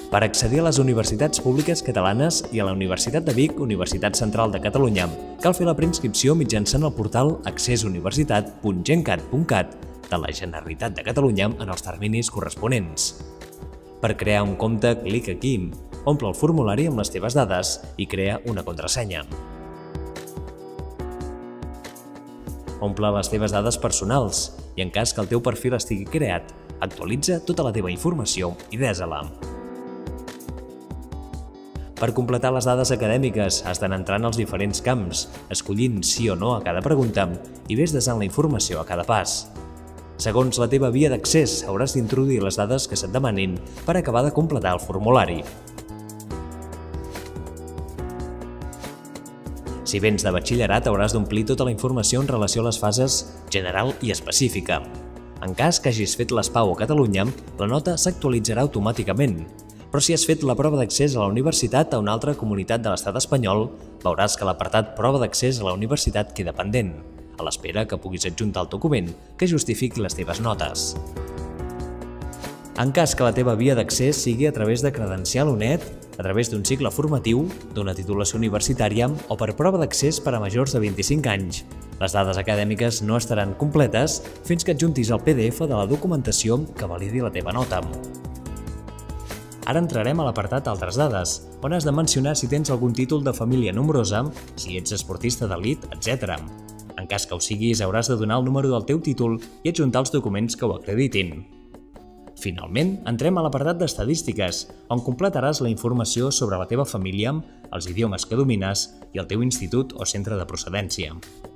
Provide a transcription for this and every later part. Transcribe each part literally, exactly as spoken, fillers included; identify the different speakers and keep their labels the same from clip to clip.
Speaker 1: Per accedir a les universitats públiques catalanes i a la Universitat de Vic, Universitat Central de Catalunya, cal fer la preinscripció mitjançant el portal accés universitat punt gencat punt cat de la Generalitat de Catalunya en els terminis corresponents. Per crear un compte, clic aquí, omple el formulari amb les teves dades i crea una contrasenya. Omple les teves dades personals i, en cas que el teu perfil estigui creat, actualitza tota la teva informació i desa-la. Per completar les dades acadèmiques, has d'anar entrant als diferents camps, escollint sí o no a cada pregunta i ves desant la informació a cada pas. Segons la teva via d'accés, hauràs d'introduir les dades que se't demanin per acabar de completar el formulari. Si vens de batxillerat, hauràs d'omplir tota la informació en relació a les fases general i específica. En cas que hagis fet l'S P A U a Catalunya, la nota s'actualitzarà automàticament. Però si has fet la prova d'accés a la universitat a una altra comunitat de l'estat espanyol, veuràs que l'apartat Prova d'accés a la universitat queda pendent, a l'espera que puguis adjuntar el document que justifiqui les teves notes. En cas que la teva via d'accés sigui a través de credencial U N E D, a través d'un cicle formatiu, d'una titulació universitària o per prova d'accés per a majors de vint-i-cinc anys, les dades acadèmiques no estaran completes fins que adjuntis el P D F de la documentació que validi la teva nota. Ara entrarem a l'apartat Altres dades, on has de mencionar si tens algun títol de família nombrosa, si ets esportista d'elit, etcètera. En cas que ho siguis, hauràs de donar el número del teu títol i adjuntar els documents que ho acreditin. Finalment, entrem a l'apartat d'Estadístiques, on completaràs la informació sobre la teva família, els idiomes que domines i el teu institut o centre de procedència.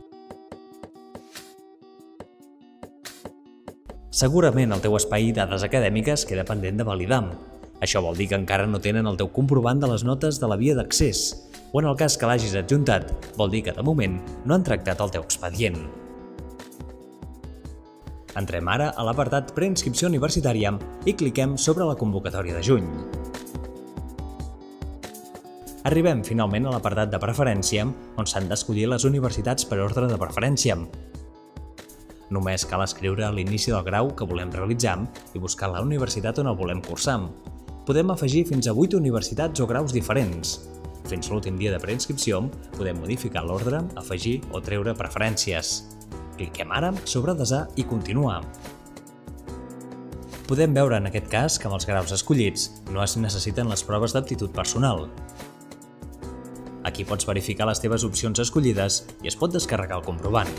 Speaker 1: Segurament el teu espai Dades acadèmiques queda pendent de validar. Això vol dir que encara no tenen el teu comprovant de les notes de la via d'accés, o en el cas que l'hagis adjuntat, vol dir que de moment no han tractat el teu expedient. Entrem ara a l'apartat Preinscripció universitària i cliquem sobre la convocatòria de juny. Arribem finalment a l'apartat de Preferència, on s'han d'escollir les universitats per ordre de preferència. Només cal escriure l'inici del grau que volem realitzar i buscar la universitat on el volem cursar. Podem afegir fins a vuit universitats o graus diferents. Fins l'últim dia de preinscripció, podem modificar l'ordre, afegir o treure preferències. Cliquem ara sobre Desar i Continuar. Podem veure en aquest cas que amb els graus escollits no es necessiten les proves d'aptitud personal. Aquí pots verificar les teves opcions escollides i es pot descarregar el comprovant.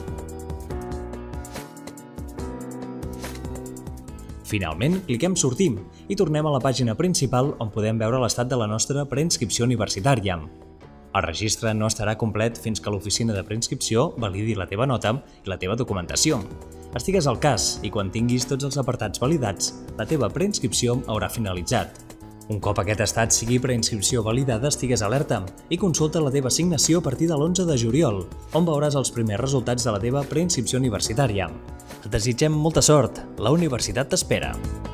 Speaker 1: Finalment, cliquem Sortir i tornem a la pàgina principal on podem veure l'estat de la nostra preinscripció universitària. El registre no estarà complet fins que l'oficina de preinscripció validi la teva nota i la teva documentació. Estigues al cas i quan tinguis tots els apartats validats, la teva preinscripció haurà finalitzat. Un cop aquest estat sigui preinscripció validada, estigues alerta i consulta la teva assignació a partir de l'onze de juliol, on veuràs els primers resultats de la teva preinscripció universitària. Et desitgem molta sort! La universitat t'espera!